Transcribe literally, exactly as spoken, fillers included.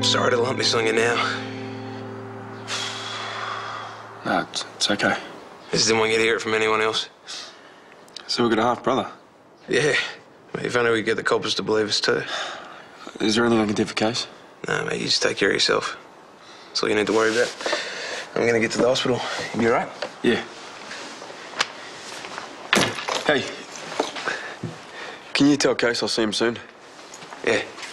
Sorry to lump this on you now. No, it's, it's okay. I just didn't want you to hear it from anyone else. So we've got a half-brother? Yeah. If only we could get the coppers to believe us too. Is there anything I can do for Case? No, mate, you just take care of yourself. That's all you need to worry about. I'm going to get to the hospital. You be all right? Yeah. Hey. Can you tell Case I'll see him soon? Yeah.